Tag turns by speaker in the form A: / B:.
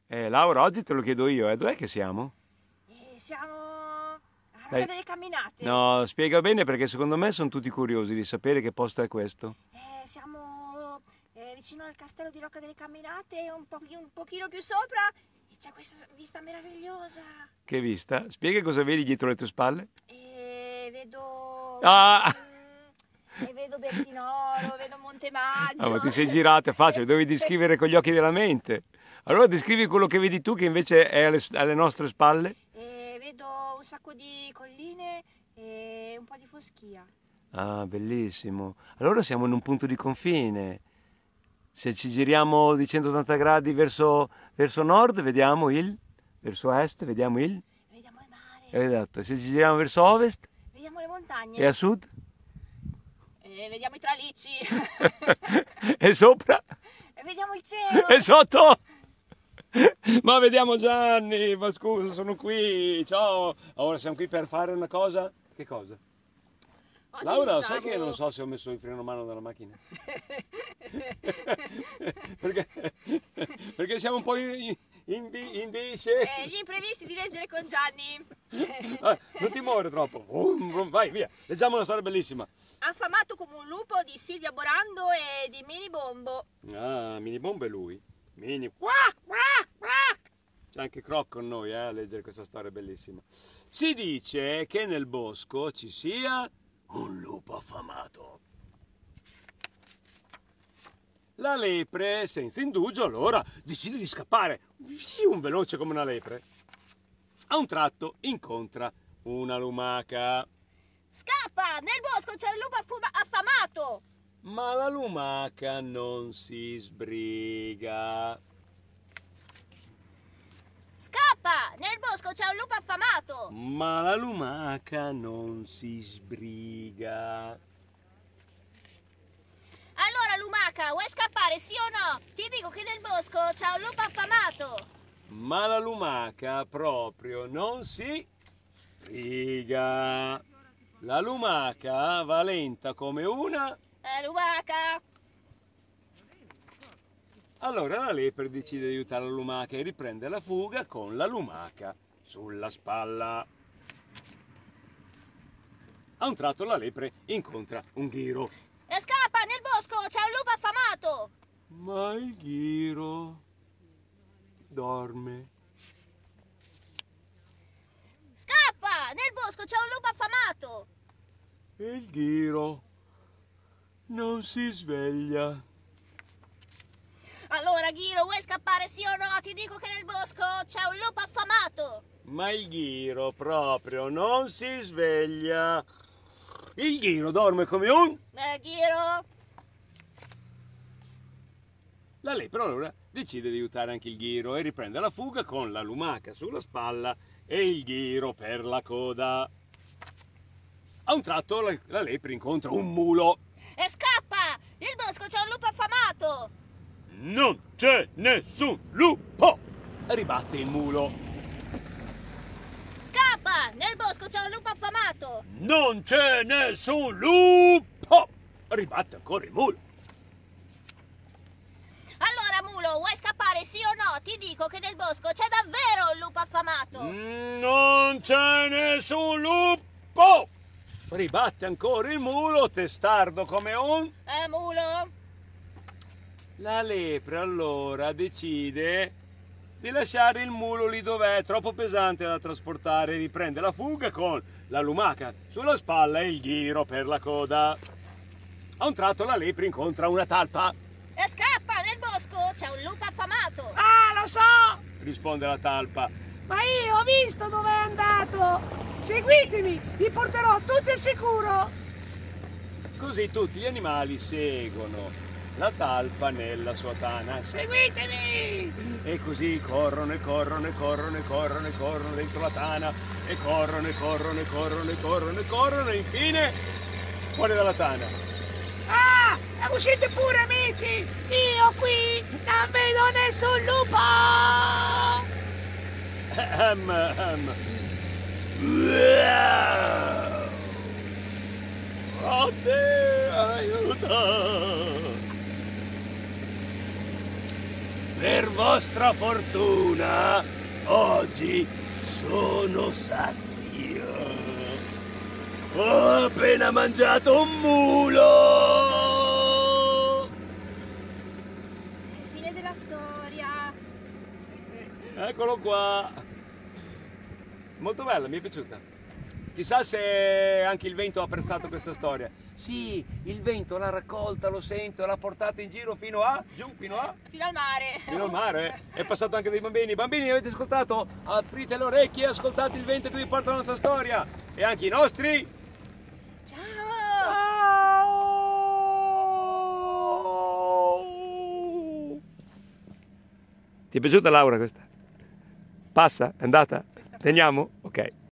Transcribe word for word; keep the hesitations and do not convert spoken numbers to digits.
A: Eh, Laura, oggi te lo chiedo io, eh. Dov'è che siamo?
B: Eh, siamo a Rocca
A: Dai.
B: delle Camminate.
A: No, spiega bene perché secondo me sono tutti curiosi di sapere che posto è questo.
B: Eh, siamo eh, vicino al castello di Rocca delle Camminate, un, po un pochino più sopra, e c'è questa vista meravigliosa.
A: Che vista? Spiega cosa vedi dietro le tue spalle.
B: E vedo...
A: Ah!
B: E vedo Bertinoro, vedo Montemaggio.
A: Ah, ma ti sei girata, è facile, devi descrivere con gli occhi della mente. Allora descrivi quello che vedi tu che invece è alle, alle nostre spalle.
B: E vedo un sacco di colline e un po' di foschia.
A: Ah, bellissimo. Allora siamo in un punto di confine. Se ci giriamo di centottanta gradi verso, verso nord, vediamo il... Verso est, vediamo il...
B: Vediamo il mare.
A: Esatto. Se ci giriamo verso ovest...
B: Vediamo le montagne.
A: E a sud?
B: E vediamo i tralicci.
A: E sopra?
B: E vediamo il cielo.
A: E sotto? Ma vediamo Gianni, ma scusa, sono qui, ciao. Ora siamo qui per fare una cosa. Che cosa?
B: Oggi
A: Laura,
B: diciamo...
A: sai che non so se ho messo il freno a mano della macchina? perché, perché siamo un po' in, in, in dice.
B: Eh, gli imprevisti di leggere con Gianni.
A: Ah, non ti muovere troppo. Um, um, vai, via. Leggiamo una storia bellissima.
B: Affamato come un lupo di Silvia Borando e di Mini Bombo.
A: Ah, Mini Bombo è lui. Mini. Quack, quack, quack. C'è anche Croc con noi eh, a leggere questa storia bellissima. Si dice che nel bosco ci sia un lupo affamato. La lepre, senza indugio, allora decide di scappare. Un veloce come una lepre. A un tratto incontra una lumaca.
B: Scappa! Nel bosco c'è un lupo affamato!
A: Ma la lumaca non si sbriga.
B: Scappa! Nel bosco c'è un lupo affamato!
A: Ma la lumaca non si sbriga.
B: Allora lumaca, vuoi scappare sì o no? Ti dico che nel bosco c'è un lupo affamato!
A: Ma la lumaca proprio non si sbriga. La lumaca va lenta come una...
B: Eh, lumaca!
A: Allora la lepre decide di aiutare la lumaca e riprende la fuga con la lumaca sulla spalla. A un tratto la lepre incontra un ghiro.
B: E scappa! Nel bosco c'è un lupo affamato!
A: Ma il ghiro dorme.
B: Scappa! Nel bosco c'è un lupo affamato!
A: E il ghiro non si sveglia.
B: Allora, Ghiro, vuoi scappare sì o no? Ti dico che nel bosco c'è un lupo affamato!
A: Ma il ghiro proprio non si sveglia. Il ghiro dorme come un...
B: Eh, Ghiro!
A: La lepre allora decide di aiutare anche il ghiro e riprende la fuga con la lumaca sulla spalla e il ghiro per la coda. A un tratto la, la lepre incontra un mulo.
B: E scappa! Nel bosco c'è un lupo affamato!
A: Non c'è nessun lupo! Ribatte il mulo.
B: Scappa! Nel bosco c'è un lupo affamato!
A: Non c'è nessun lupo! Ribatte ancora il mulo.
B: Allora, mulo, vuoi scappare sì o no? Ti dico che nel bosco c'è davvero un lupo affamato!
A: Non c'è nessun lupo! Ribatte ancora il mulo, testardo come un...
B: Eh, mulo?
A: La lepre allora decide di lasciare il mulo lì dov'è, troppo pesante da trasportare, riprende la fuga con la lumaca sulla spalla e il ghiro per la coda. A un tratto la lepre incontra una talpa.
B: E scappa! Nel bosco c'è un lupo affamato!
C: Ah, lo so!
A: Risponde la talpa.
C: Ma io ho visto dove è andato! Seguitemi, vi porterò tutti al sicuro!
A: Così tutti gli animali seguono la talpa nella sua tana.
C: Seguitemi!
A: E così corrono e corrono e corrono e corrono e corrono dentro la tana e corrono e corrono e corrono e corrono e corrono e infine fuori dalla tana.
C: Ah! Uscite pure, amici! Io qui non vedo nessun lupo!
A: Ehm, ehm. Oh, te, aiuto! Per vostra fortuna, oggi sono sazio. Ho appena mangiato un mulo.
B: Fine della storia.
A: Eccolo qua. Molto bella, mi è piaciuta. Chissà se anche il vento ha apprezzato questa storia. Sì, il vento l'ha raccolta, lo sento, l'ha portata in giro fino a... giù, fino a...
B: Fino al mare.
A: Fino al mare. È passato anche dei bambini. Bambini, avete ascoltato? Aprite le orecchie e ascoltate il vento che vi porta la nostra storia. E anche i nostri...
B: Ciao.
A: Ciao! Ti è piaciuta Laura questa? Passa? È andata? Teniamo? Ok.